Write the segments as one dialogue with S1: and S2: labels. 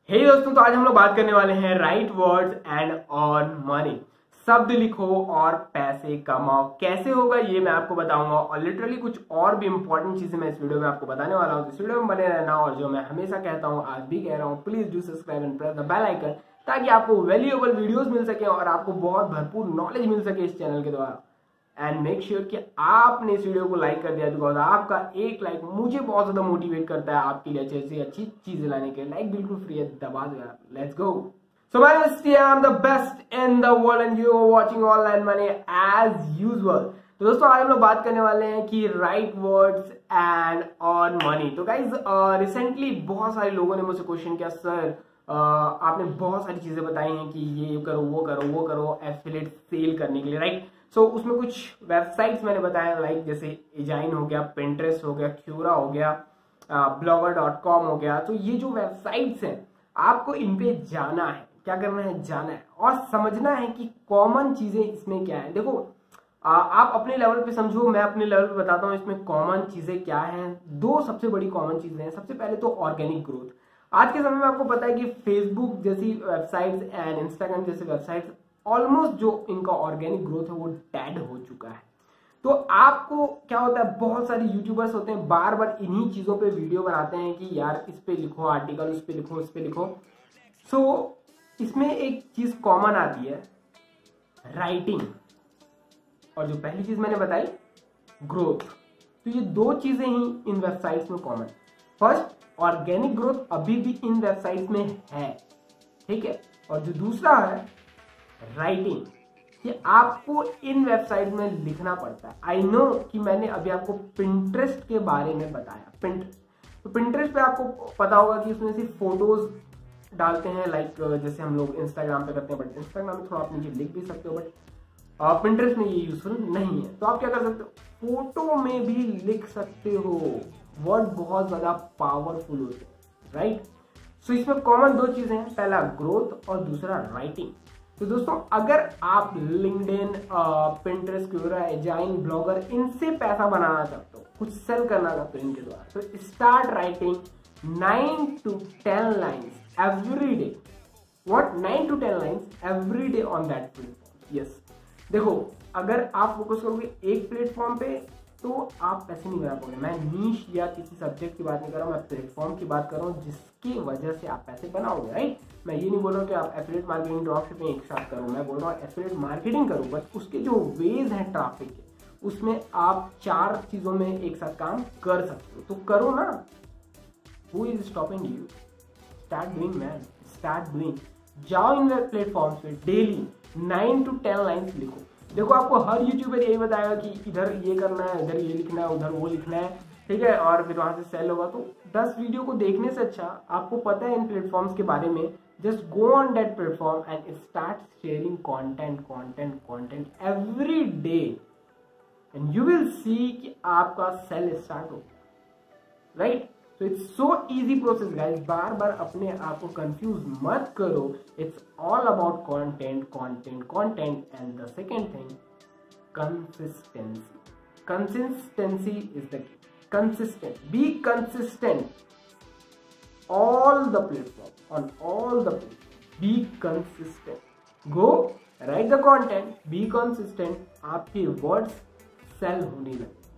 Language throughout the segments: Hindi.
S1: हे दोस्तों, तो आज हम लोग बात करने वाले हैं write words and earn money. शब्द लिखो और पैसे कमाओ। कैसे होगा ये मैं आपको बताऊंगा और लिटरली कुछ और भी इंपॉर्टेंट चीजें मैं इस वीडियो में आपको बताने वाला हूँ। इस वीडियो में बने रहना और जो मैं हमेशा कहता हूँ आज भी कह रहा हूँ, please do subscribe and press the bell icon ताकि आपको वैल्यूएबल वीडियोस मिल सके और आपको बहुत भरपूर नॉलेज मिल सके इस चैनल के द्वारा। एंड मेक श्योर कि आपने इस वीडियो को लाइक कर दिया, बिकॉज आपका एक लाइक मुझे बहुत ज्यादा मोटिवेट करता है आपके लिए अच्छी से अच्छी चीजें लाने के लिए। लाइक बिल्कुल फ्री है, दबा दो यार। Let's go. So my name I am the best in the world and you are watching online money as usual. तो दोस्तों आज हम लोग बात करने वाले हैं कि write words and earn money. तो गाइज रिसेंटली बहुत सारे लोगों ने मुझसे क्वेश्चन किया, सर आपने बहुत सारी चीजें बताई हैं कि ये करो वो करो वो करो एफिलिएट सेल करने के लिए, राइट। सो उसमें कुछ वेबसाइट्स मैंने बताया, लाइक जैसे एजाइन हो गया, पिंटरेस्ट हो गया, क्यूरा हो गया, blogger.com हो गया। तो ये जो वेबसाइट्स हैं आपको इन पे जाना है। क्या करना है? जाना है और समझना है कि कॉमन चीजें इसमें क्या है। देखो आप अपने लेवल पे समझो, मैं अपने लेवल पे बताता हूँ इसमें कॉमन चीजें क्या हैं। दो सबसे बड़ी कॉमन चीजें हैं। सबसे पहले तो ऑर्गेनिक ग्रोथ। आज के समय में आपको पता है कि फेसबुक जैसी वेबसाइट्स एंड इंस्टाग्राम जैसी वेबसाइट्स ऑलमोस्ट जो इनका ऑर्गेनिक ग्रोथ है वो डेड हो चुका है। तो आपको क्या होता है, बहुत सारे यूट्यूबर्स होते हैं बार बार इन्हीं चीजों पे वीडियो बनाते हैं कि यार इस पे लिखो आर्टिकल, उस पे लिखो, इस पे लिखो। सो इसमें एक चीज कॉमन आती है, राइटिंग, और जो पहली चीज मैंने बताई ग्रोथ। तो ये दो चीजें ही इन वेबसाइट्स में कॉमन। फर्स्ट, ऑर्गेनिक ग्रोथ अभी भी इन वेबसाइट्स में है, ठीक है। और जो दूसरा है राइटिंग, ये आपको इन वेबसाइट में लिखना पड़ता है। आई नो कि मैंने अभी आपको पिंटरेस्ट के बारे में बताया। तो पिंटरेस्ट पे आपको पता होगा कि उसमें सिर्फ फोटोज डालते हैं, लाइक जैसे हम लोग इंस्टाग्राम पे करते हैं। बट इंस्टाग्राम में थोड़ा आप नीचे लिख भी सकते हो, बट पिंटरेस्ट में ये यूजफुल नहीं है। तो आप क्या कर सकते हो, फोटो में भी लिख सकते हो। वर्ड बहुत ज्यादा पावरफुल होते हैं, राइट। सो इसमें कॉमन दो चीजें हैं, पहला ग्रोथ और दूसरा राइटिंग। तो दोस्तों अगर आप LinkedIn, Pinterest, Quora, ezine, blogger इनसे पैसा बनाना चाहते हो, कुछ सेल करना चाहते हो इनके द्वारा, तो start writing 9 to 10 lines every day. What? 9 to 10 lines every day on that platform. Yes, देखो अगर आप फोकस करोगे एक प्लेटफॉर्म पे तो आप पैसे नहीं बना पाओगे। मैं नीश या किसी सब्जेक्ट की बात नहीं कर रहा हूँ, मैं प्लेटफॉर्म की बात कर रहा हूँ जिसकी वजह से आप पैसे बनाओगे, राइट। मैं ये नहीं बोल रहा हूँ कि आप एफिलिएट मार्केटिंग, ड्रॉपशिपिंग एक साथ करो। मैं बोल रहा हूँ एफिलिएट मार्केटिंग करो, बट उसके जो वेज हैं ट्रैफिक के, उसमें आप 4 चीजों में एक साथ काम कर सकते हो। तो करो ना। Who is stopping you? Start doing man, start doing. जाओ इन प्लेटफॉर्म्स पे डेली 9 to 10 लाइन्स लिखो। देखो आपको हर यूट्यूबर यही बताएगा कि इधर ये करना है, इधर ये लिखना है, उधर वो लिखना है, ठीक है, और फिर वहां से सेल होगा। तो 10 वीडियो को देखने से अच्छा आपको पता है इन प्लेटफॉर्म्स के बारे में, just go on that platform and start sharing content every day and you will see कि आपका सेल स्टार्ट हो, राइट। तो it's so easy process guys. बार बार अपने आप को कंफ्यूज मत करो। It's all about content and the second thing consistency is the key. Consistent, be consistent all the platform, on all the platform, be consistent, go write the content, be consistent, आपके words सेल होने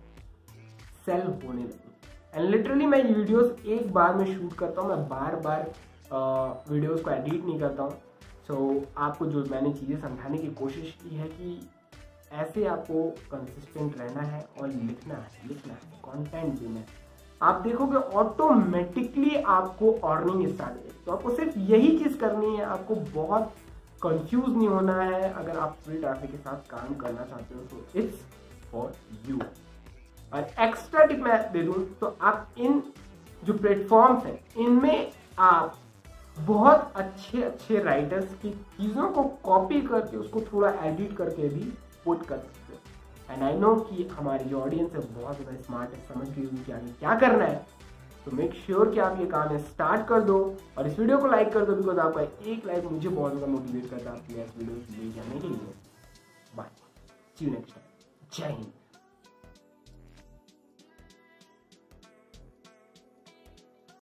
S1: लगे। एंड लिटरली मैं वीडियोस एक बार में शूट करता हूँ, मैं बार बार वीडियोस को एडिट नहीं करता हूँ। सो आपको जो मैंने चीज़ें समझाने की कोशिश की है कि ऐसे आपको कंसिस्टेंट रहना है और लिखना है कंटेंट देना है। आप देखोगे ऑटोमेटिकली आपको अर्निंग स्टार्ट हो जाएगी। तो आपको सिर्फ यही चीज करनी है, आपको बहुत कंफ्यूज नहीं होना है। अगर आप फ्री ट्रैफिक के साथ काम करना चाहते हो तो इट्स फॉर यू। और एक्स्ट्रा टिप मैं दे दूं तो आप इन जो प्लेटफॉर्म्स हैं इनमें आप बहुत अच्छे राइटर्स की चीजों को कॉपी करके उसको थोड़ा एडिट करके भी पुट कर सकते हो। एंड आई नो कि हमारी जो ऑडियंस है बहुत ज़्यादा स्मार्ट है, समझ गई होगी कि आगे क्या करना है। तो मेक श्योर कि आप ये काम है स्टार्ट कर दो और इस वीडियो को लाइक कर दो, बिकॉज आपका एक लाइक मुझे बहुत ज़्यादा मोटिवेट करता है आपके इस वीडियो ले जाने के लिए। Bye, see you next time. जय हिंद।